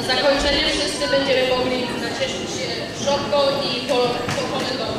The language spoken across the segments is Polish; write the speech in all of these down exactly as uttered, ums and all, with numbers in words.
zakończenie wszyscy będziemy mogli nacieszyć się szopką i pokolendą.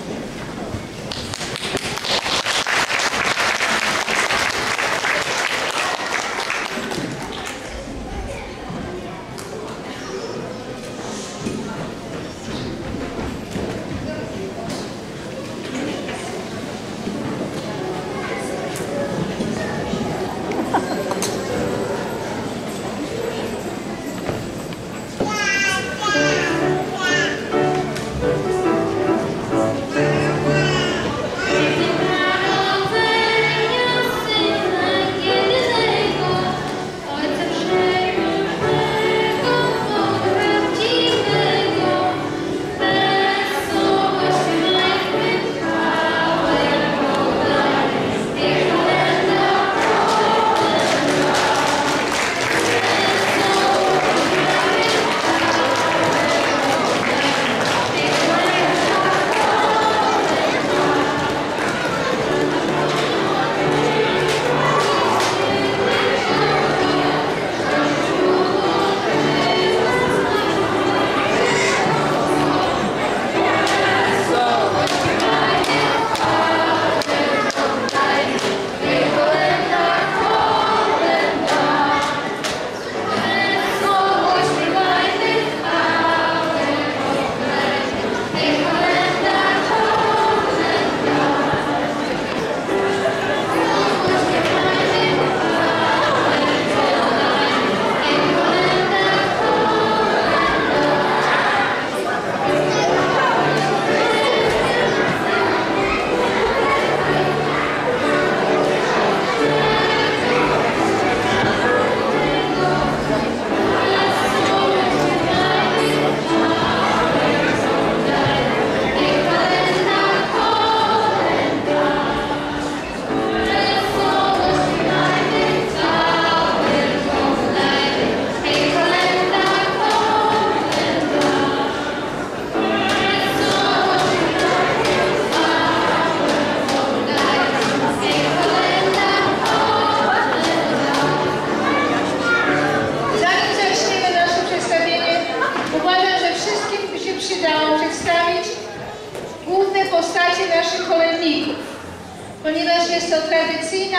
Ponieważ jest to tradycyjna,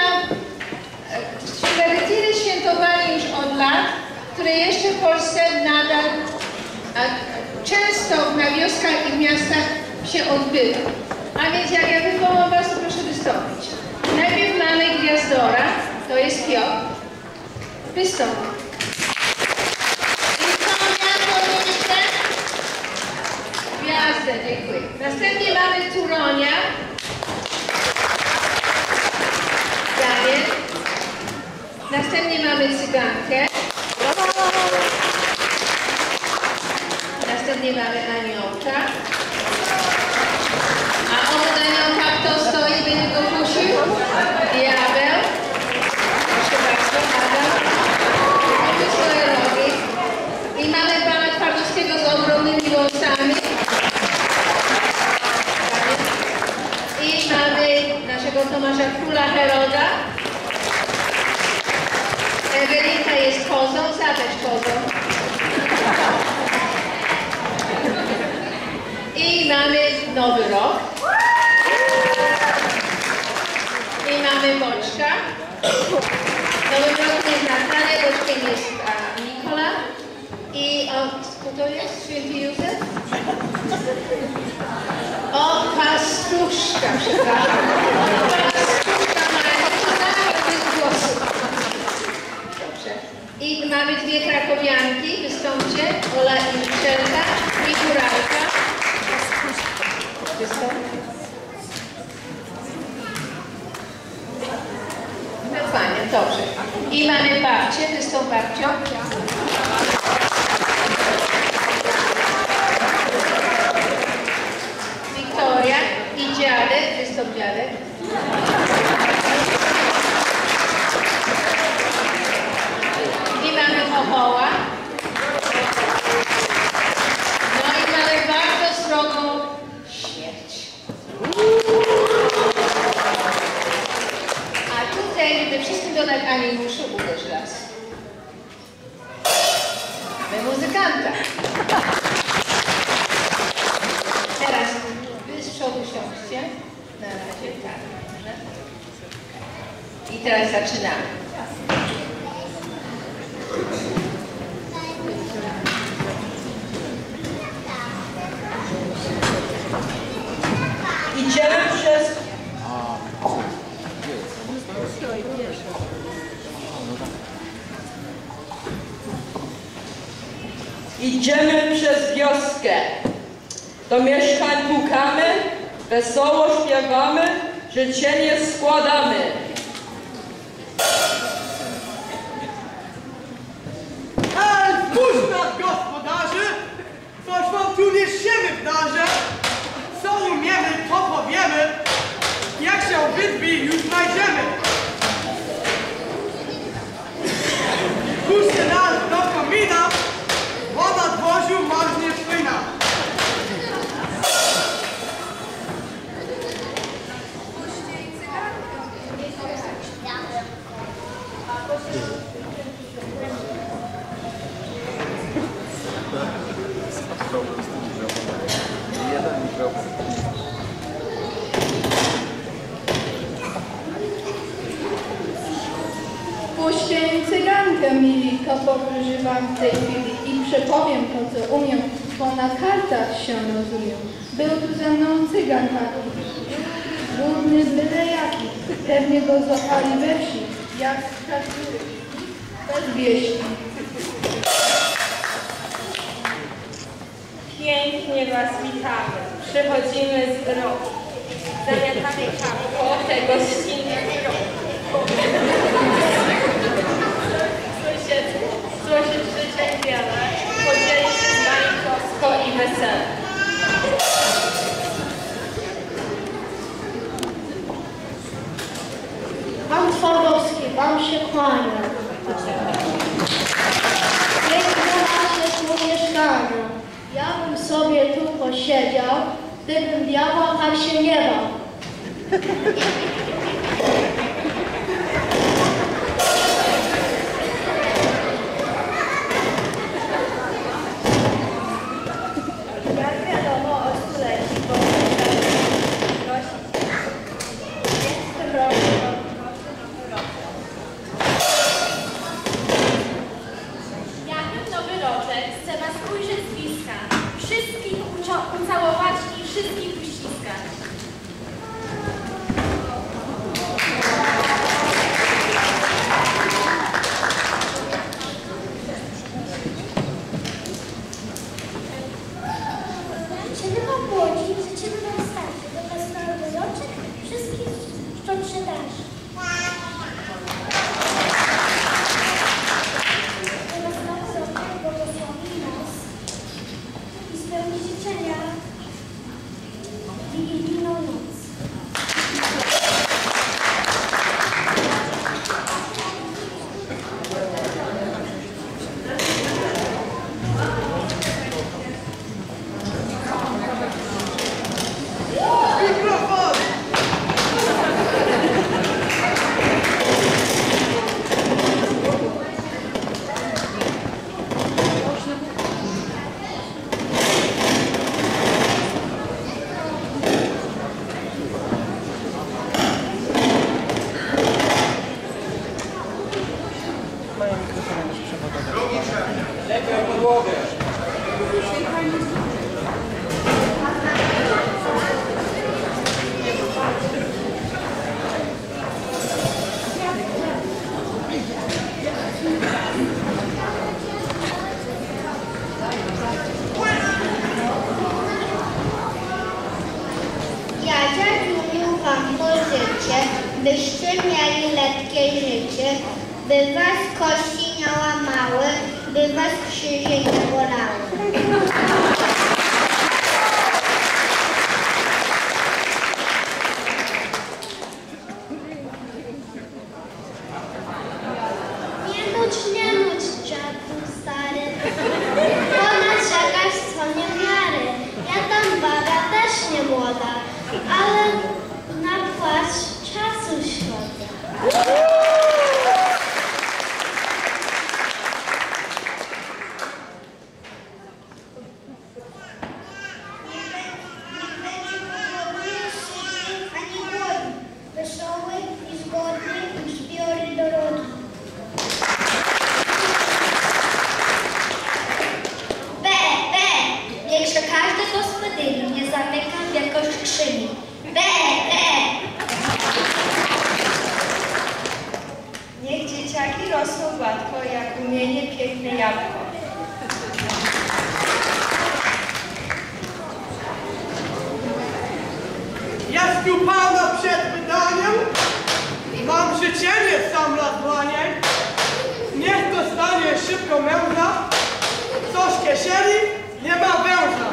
tradycyjne świętowanie już od lat, które jeszcze w Polsce nadal często na wioskach i w miastach się odbywa. A więc jak ja wywołam Was, to proszę wystąpić. Najpierw mamy gwiazdora, to jest Piotr. Wystąp. Gwiazdę, dziękuję. Następnie mamy Turonia. Daniel. Następnie mamy Cygankę. Następnie mamy Aniołka. A obok Aniołka kto stoi, będzie go kusił? Diabeł. Proszę bardzo, Adam. Mamy swoje rogi. I mamy pana Twardowskiego z ogromnymi włosami. I mamy naszego Tomasza Króla Heroda. Ewelinka jest kozą, zaweź kozą. I mamy Nowy Rok. I mamy Boczka. Nowym rokiem jest Natalia, Boczkiem jest a, Nikola. I o, kto to jest? Święty Józef? O, pastuszka, przepraszam. Pastuszka ma bez głosu. Dobrze. I mamy dwie krakowianki, wystąpcie. Ola i Miczelka i Góralka. Wystąp. No fajnie, dobrze. I mamy babcię, wystąp babcią. Wiktoria i dziadek, wystąp dziadek. I mamy Chochoła. No i mamy bardzo srogą śmierć. A tutaj, żeby wszystkim dodać animuszu, uderz raz. Mamy muzykanta. Teraz wy z przodu siądźcie. Na razie, tak. Dobrze. I teraz zaczynamy. Idziemy przez... Idziemy przez wioskę. Do mieszkań pukamy, wesoło śpiewamy, życzenie składamy. Ej, spójrz nas, gospodarzy! Coś wam tu niesiemy w darze. Co umiemy, to powiemy. Jak się wyzbi, już znajdziemy. Puśćcie nas do komina, bo na dworzu marznie szpina. Puśćcie mi cygankę, mili, to powyżywam w tej chwili i przepowiem to, co umiem, bo na kartach się rozumiem. Był tu ze mną cygan taki, brudny byle jaki, pewnie go złapali we wsi, jak skazuje, bez wieści. Pięknie was witamy, przychodzimy z drogi. Zamiatamy kapotę gościnnego. Słyszę, słyszę życzeń wiele, podzieli się z nami trosko i wesele. Pan Twardowski, wam się kłania. Piękne nasze tu mieszkania. Ja bym sobie tu posiedział, gdybym diabła tak się nie bał. Jak wiadomo o stuleci, bo prosić jest w tym roku nowy rok. Jakim nowy roczek chce was ujrzeć z bliska, wszystkich ucio- ucałować i wszystkich uściskać. Życzymy wam młodzi, życzymy wam starsi, do was nowy roczek, wszystkich szczodrze dalszy. Do was nowy roczek błogosławi nas i spełni życzenia wigilijną noc. Mikrofon! Ja dziadziuniu wam pożyczę, byście mieli letkie życie, by was kości nie łamały, by was krzyże nie bolały. Nie nuć, nie nuć, dziadku stary, ponad czekasz co nie miary. Ja tam baba też nie młoda, ale na płacz czasu szkoda. piękne jabłko. Ja śpił Pana przed wydaniem, mam życzenie sam na dłanie. Niech to stanie szybko męża, coś w kieszeni, nie ma węża.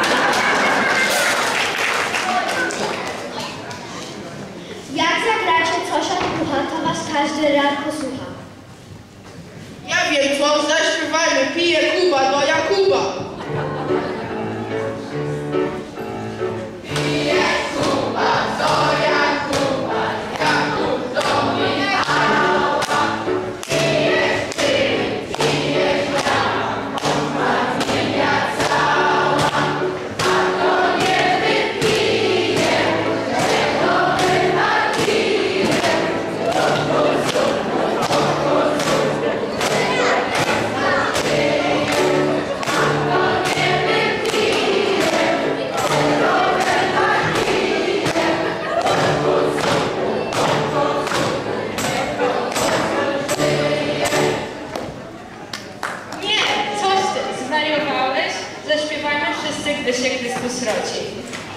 Jak zagracie coś od pucha, to was każdy rad posłucha. Ja wiem co, zaśpiewajmy, pije Kuba do Jakuba. Zaśpiewajmy wszyscy, gdy się Chrystus rodzi.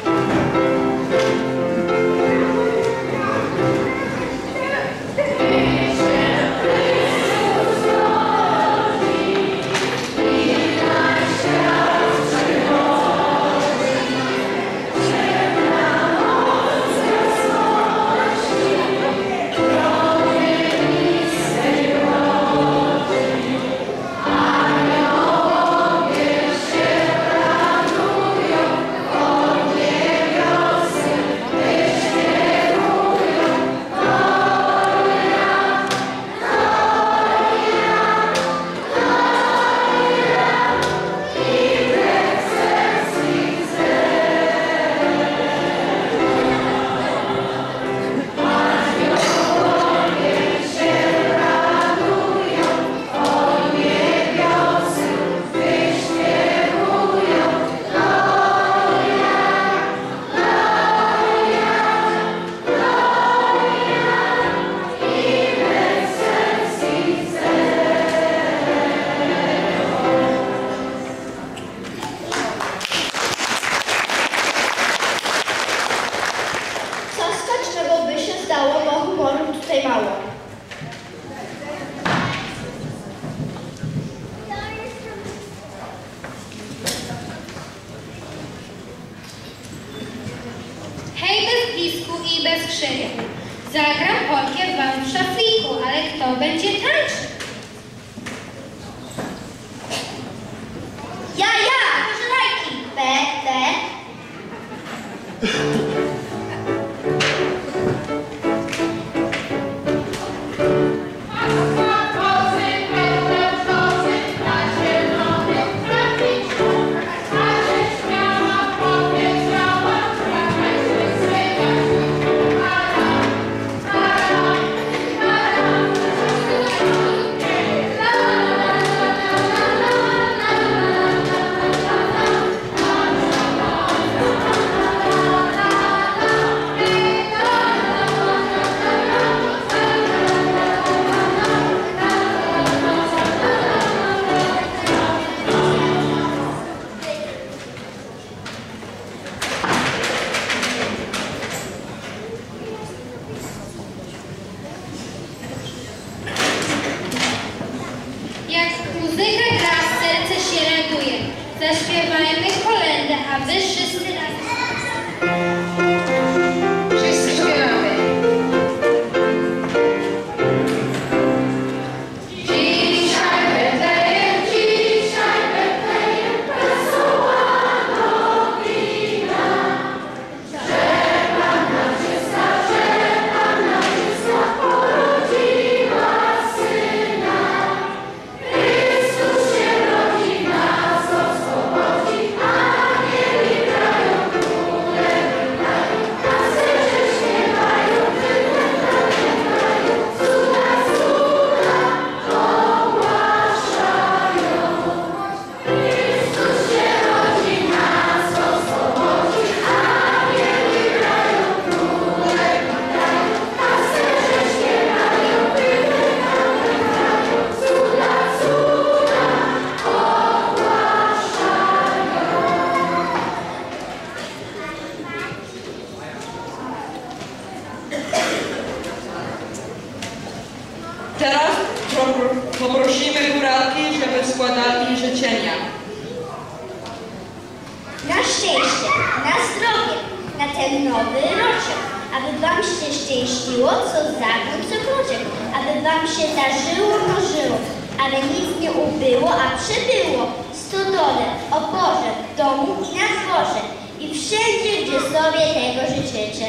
Hej, bez blisku i bez krzyku. Zagram okiem wam w szafliku, ale kto będzie tańczył? Ja, ja! Żrajki! Be, be. Zaśpiewajmy kolędę, a wy wszyscy razem. Wszyscy śpiewamy. Dzisiaj Betlejem, dzisiaj Betlejem, wesoła nowina, że Panna Czysta, że Panna Czysta porodziła Syna. Chrystus się rodzi, nas oswobodzi, anieli grają, królem teraz poprosimy kuratki, żeby składali życzenia. Na szczęście, na zdrowie, na ten nowy roczek, aby wam się szczęściło, co zagód, co kroczek, aby wam się zażyło, mnożyło, aby nic nie ubyło, a przybyło, w stodole, oborze, w domu i na dworze i wszędzie, gdzie sobie tego życzycie.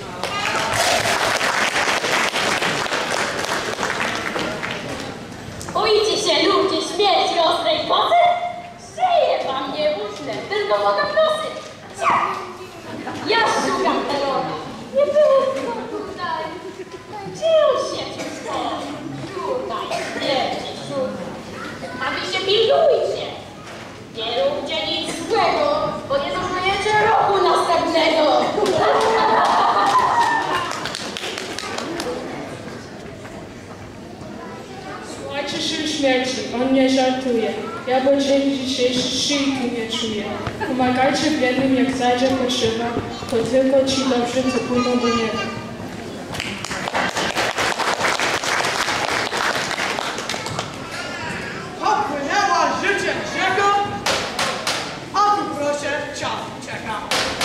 Boicie się ludzie śmierci ostrej kocy? Szyję wam nie uśnę, tylko mogę prosy. Ja szukam terora. Nie było go tutaj. Gdzie on się tu stoi? Tutaj, śmierci szukam. A wy się pilnujcie. Nie róbcie nic złego, bo nie dożyjecie roku następnego. Słuchajcie się śmierci, on nie żartuje. Ja bo dzień dzisiejszy szyjki nie czuję. Pomagajcie biednym, jak zajdzie poszywa, to tylko ci dobrzy, co pójdą do nieba. Popłynęła życiem rzeką, a tu proszę, czas ucieka.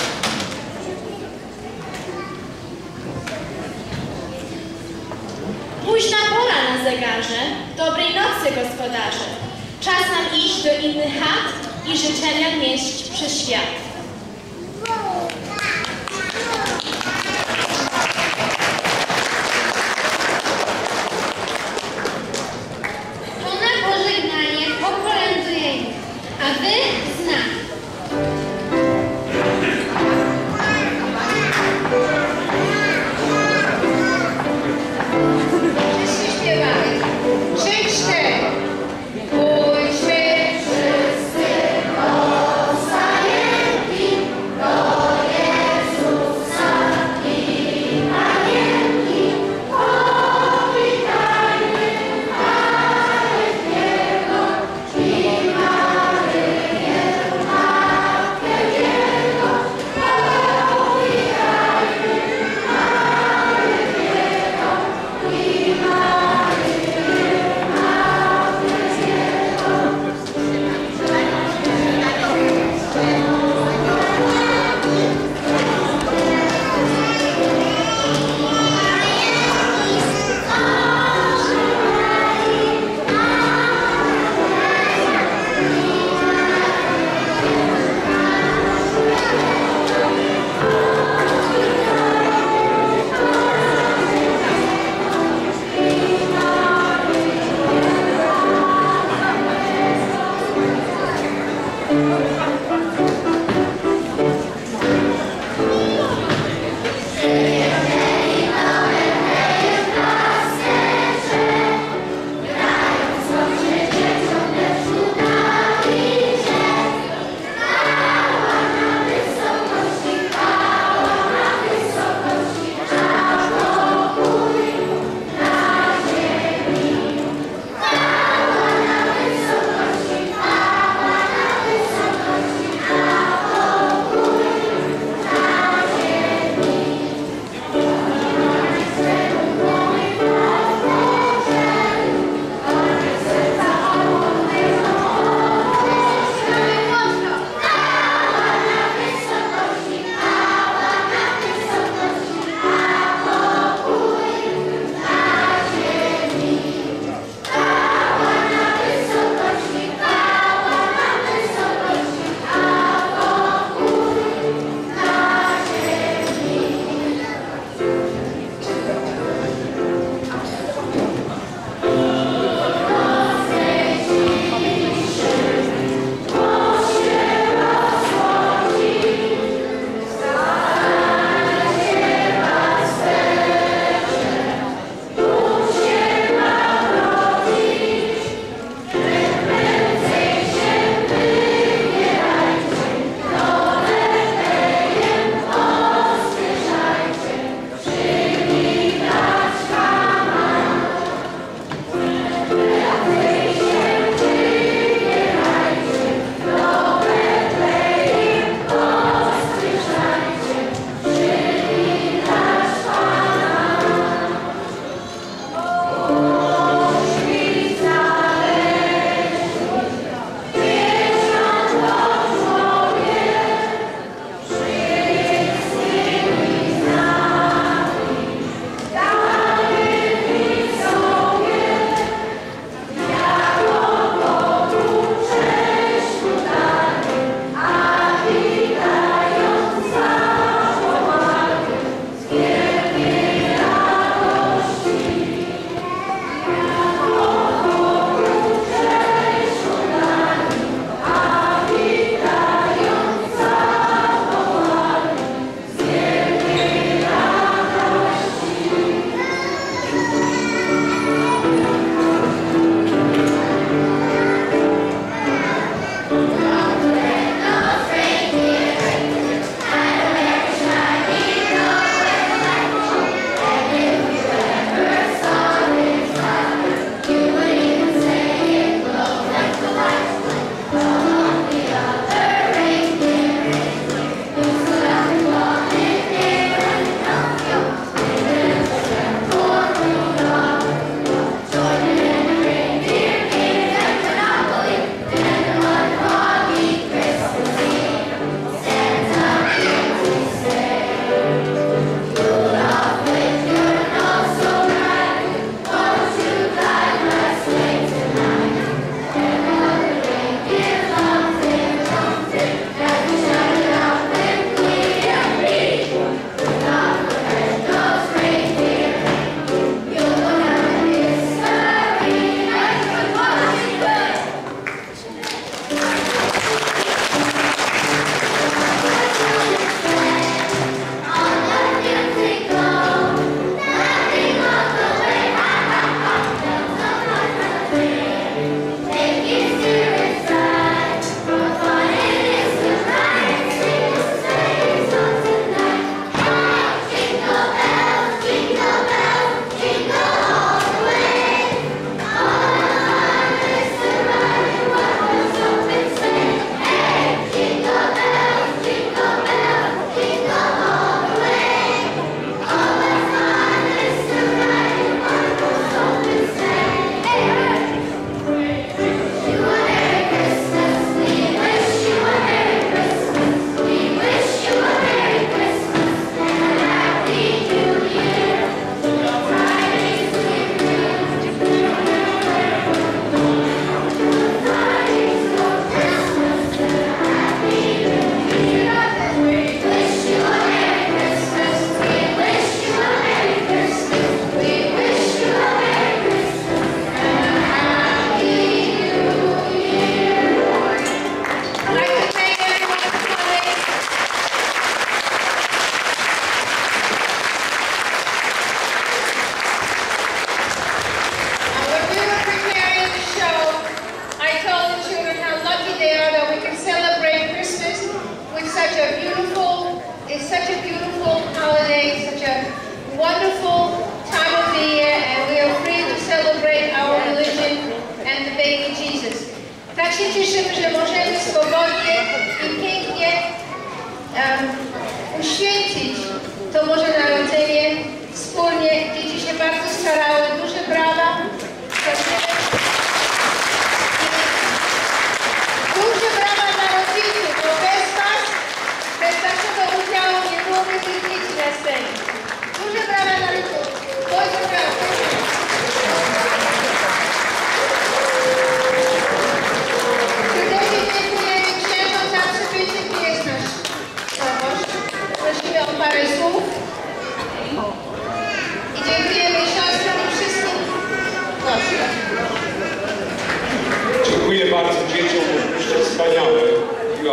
Późna pora na zegarze, dobrej nocy gospodarze. Czas nam iść do innych chat i życzenia nieść przez świat. To na pożegnanie pokolędujemy, a wy z nami. Wszyscy śpiewamy. Trzy, cztery. Pójdźmy wszyscy, powstajemy.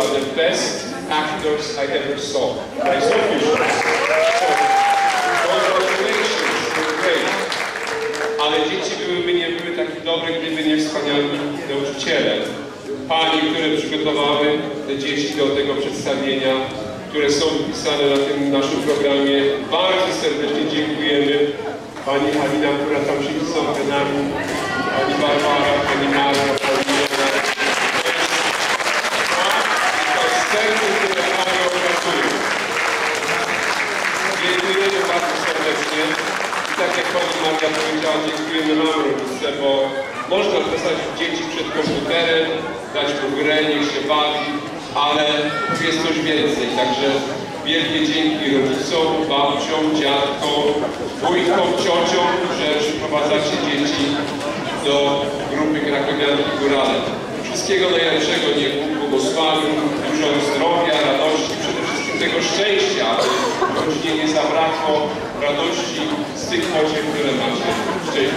are the best actors I ever saw. I saw Fusion. So, congratulations, you're great. Ale dzieci byłyby nie były takie dobre, gdyby nie wspaniali nauczyciele. Pani, które przygotowały te dzieci do tego przedstawienia, które są wpisane na tym naszym programie. Bardzo serdecznie dziękujemy. Pani Halina, która tam siedzi z nami, pani Barbara, pani Marta, pani Jana. To jest serce, które Panią pracuje. Dziękujemy bardzo serdecznie. I tak jak pani Maria powiedziała, dziękujemy Wam, rodzice, bo można posadzić dzieci przed komputerem, dać mu grę, niech się bawi, ale jest coś więcej. Także wielkie dzięki rodzicom, babciom, dziadkom, wujkom, ciociom, że przyprowadzacie dzieci do grupy Krakowianki Górale. Wszystkiego najlepszego, niech Bóg błogosławi, dużo zdrowia, radości, przede wszystkim tego szczęścia, aby rodzinie nie zabrakło radości z tych podziw, które macie. Szczęść